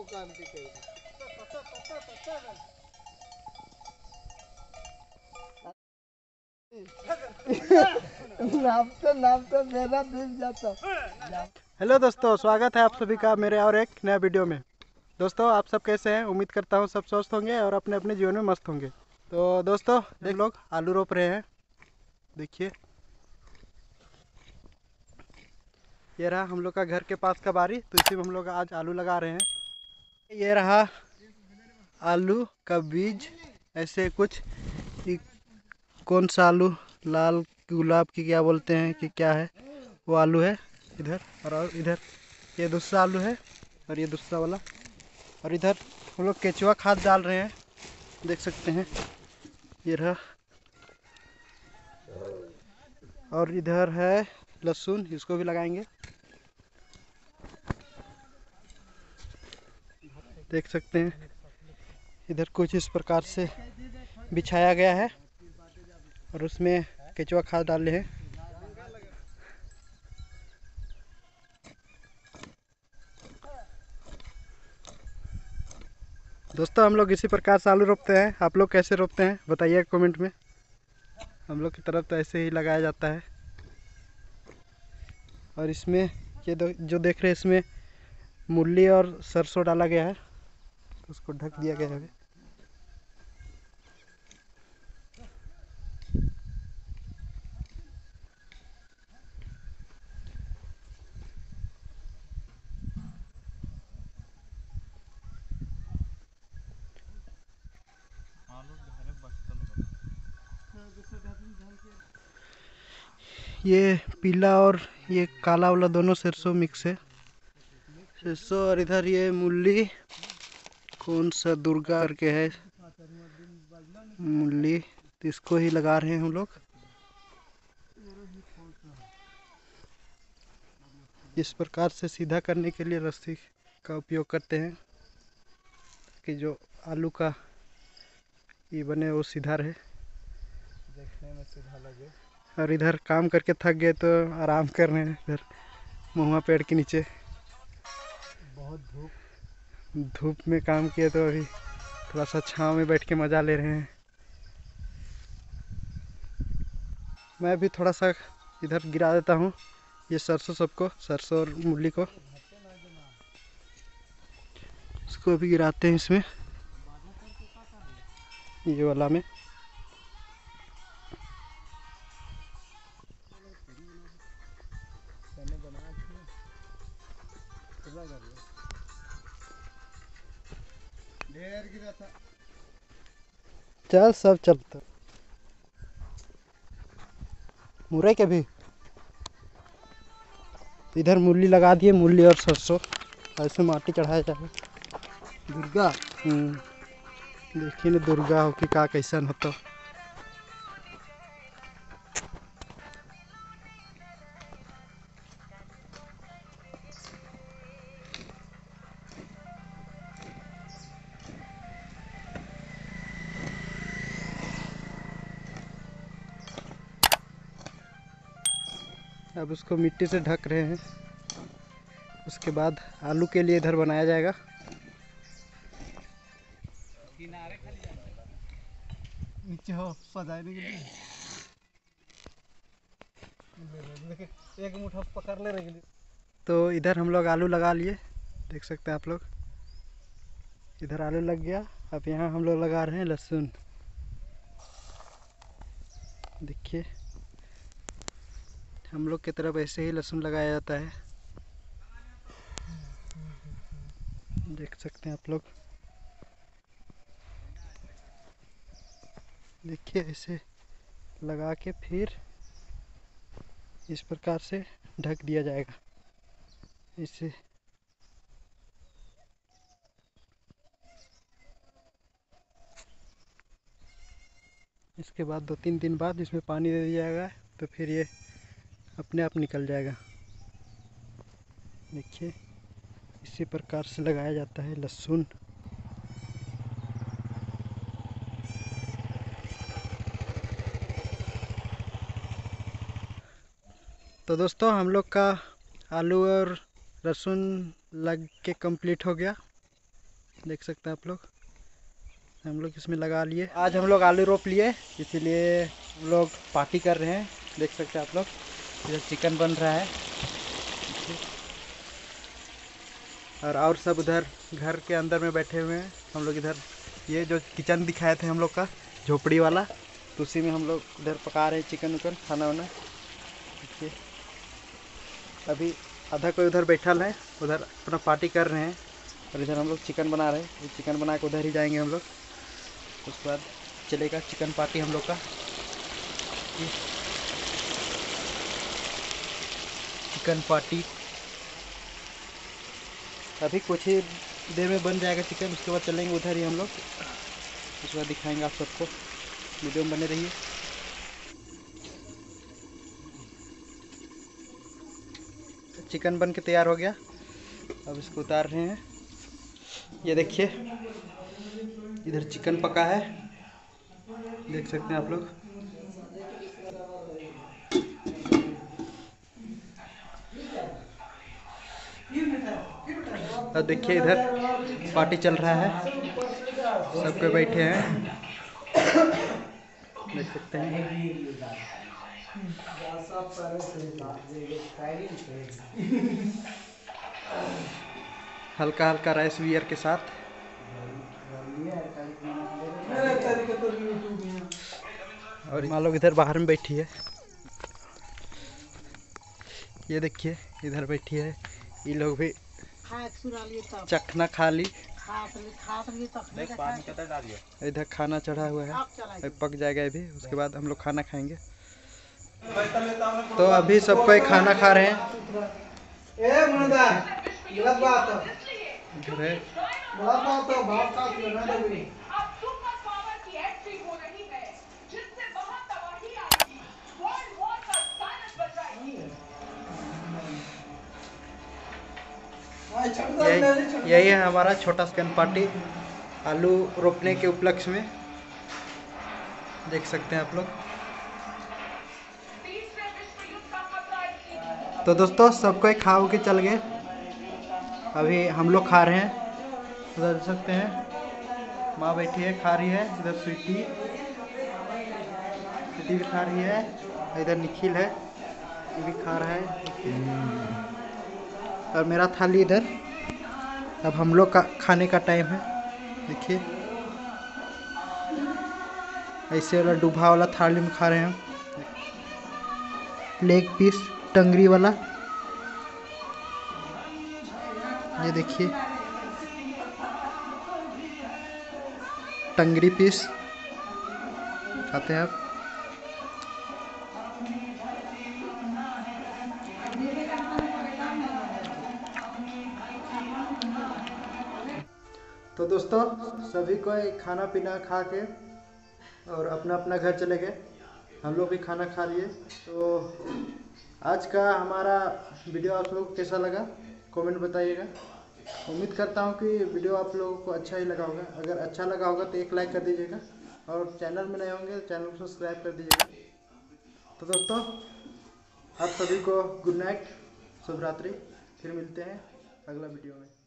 नाम तो मेरा दिल जाता। हेलो दोस्तों, स्वागत है आप सभी का मेरे और एक नया वीडियो में। दोस्तों, आप सब कैसे हैं? उम्मीद करता हूँ सब स्वस्थ होंगे और अपने अपने जीवन में मस्त होंगे। तो दोस्तों, देख लोग आलू रोप रहे हैं। देखिए, ये रहा हम लोग का घर के पास का बारी, तो इसी में हम लोग आज आलू लगा रहे हैं। ये रहा आलू का बीज, ऐसे कुछ। कौन सा आलू, लाल गुलाब की क्या बोलते हैं कि क्या है, वो आलू है इधर। और इधर ये दूसरा आलू है और ये दूसरा वाला। और इधर हम लोग केचुआ खाद डाल रहे हैं, देख सकते हैं। ये रहा। और इधर है लहसुन, इसको भी लगाएंगे, देख सकते हैं। इधर कुछ इस प्रकार से बिछाया गया है और उसमें केचुआ खाद डाले हैं। दोस्तों, हम लोग इसी प्रकार से आलू रोपते हैं। आप लोग कैसे रोपते हैं बताइए कमेंट में। हम लोग की तरफ तो ऐसे ही लगाया जाता है। और इसमें ये जो देख रहे हैं, इसमें मूली और सरसों डाला गया है, उसको ढक दिया गया है। ये पीला और ये काला वाला दोनों सरसों मिक्स है। सरसों और इधर ये मूली, कौन सा दुर्गा करके है मूली, तो इसको ही लगा रहे हैं हम लोग। इस प्रकार से सीधा करने के लिए रस्सी का उपयोग करते हैं कि जो आलू का ये बने वो सीधा रहे, देखने में सीधा लगे। और इधर काम करके थक गए तो आराम कर रहे हैं इधर महुआ पेड़ के नीचे। बहुत धूप में काम किए तो अभी थोड़ा सा छांव में बैठ के मज़ा ले रहे हैं। मैं भी थोड़ा सा इधर गिरा देता हूँ ये सरसों, सबको सरसों और मूली को, इसको भी गिराते हैं इसमें, ये वाला में। ढेर गिरा था। चल सब चलता मुरई के भी। इधर मूली लगा दिए, मूली और सरसों, ऐसे माटी चढ़ाया जाए। दुर्गा देखिए ना दुर्गा हो कि का कैसन हो। तो अब उसको मिट्टी से ढक रहे हैं। उसके बाद आलू के लिए इधर बनाया जाएगा। किनारे खाली नीचे हो सजाने के लिए। एक मुठा पकड़ ले रहे। तो इधर हम लोग आलू लगा लिए, देख सकते हैं आप लोग। इधर आलू लग गया। अब यहाँ हम लोग लगा रहे हैं लहसुन। देखिए, हम लोग की तरफ ऐसे ही लहसुन लगाया जाता है, देख सकते हैं आप लोग। देखिए, ऐसे लगा के फिर इस प्रकार से ढक दिया जाएगा इसे। इसके बाद 2-3 दिन बाद इसमें पानी दे दिया जाएगा, तो फिर ये अपने आप निकल जाएगा। देखिए, इसी प्रकार से लगाया जाता है लहसुन। तो दोस्तों, हम लोग का आलू और लहसुन लग के कंप्लीट हो गया। देख सकते हैं आप लोग, हम लोग इसमें लगा लिए। आज हम लोग आलू रोप लिए, इसीलिए हम लोग पार्टी कर रहे हैं। देख सकते हैं आप लोग, इधर चिकन बन रहा है और सब उधर घर के अंदर में बैठे हुए हैं। हम लोग इधर ये जो किचन दिखाए थे हम लोग का झोपड़ी वाला, तो उसी में हम लोग इधर पका रहे हैं चिकन उकन खाना वाना। देखिए अभी आधा कोई उधर बैठा है, उधर अपना पार्टी कर रहे हैं और इधर हम लोग चिकन बना रहे हैं। चिकन बना के उधर ही जाएंगे हम लोग, उसके बाद चलेगा चिकन पार्टी हम लोग का। चिकन पार्टी अभी कुछ ही देर में बन जाएगा चिकन, उसके बाद चलेंगे उधर ही हम लोग, उसके बाद दिखाएंगे आप सबको। वीडियो में बने रहिए। चिकन बन के तैयार हो गया, अब इसको उतार रहे हैं। ये देखिए इधर चिकन पका है, देख सकते हैं आप लोग। अब देखिए इधर पार्टी चल रहा है, सब कोई बैठे हैं, देख सकते हैं। हल्का हल्का राइस वियर के साथ। और माँ लोग इधर बाहर में बैठी है, ये देखिए इधर बैठी है। ये लोग भी चखना खा ली, इधर खाना चढ़ा हुआ है, पक जाएगा अभी, उसके बाद हम लोग खाना खाएंगे। तो अभी सब कोई खाना खा रहे हैं। यही है हमारा छोटा चिकन पार्टी आलू रोपने के उपलक्ष्य में, देख सकते हैं आप लोग। तो दोस्तों सब कोई खा के चल गए, अभी हम लोग खा रहे हैं। उधर देख सकते हैं माँ बैठी है खा रही है, इधर स्वीटी भी खा रही है, इधर निखिल है ये भी खा रहा है, और मेरा थाली इधर। अब हम लोग का खाने का टाइम है। देखिए ऐसे वाला डूबा वाला थाली में खा रहे हैं, लेग पीस टंगरी वाला, ये देखिए टंगरी पीस खाते हैं आप। तो दोस्तों सभी को खाना पीना खा के और अपना अपना घर चले गए, हम लोग भी खाना खा लिए। तो आज का हमारा वीडियो आप लोगों को कैसा लगा कमेंट बताइएगा। उम्मीद करता हूँ कि वीडियो आप लोगों को अच्छा ही लगा होगा। अगर अच्छा लगा होगा तो एक लाइक कर दीजिएगा, और चैनल में नए होंगे तो चैनल को सब्सक्राइब कर दीजिएगा। तो दोस्तों आप सभी को गुड नाइट, शुभ रात्रि, फिर मिलते हैं अगला वीडियो में।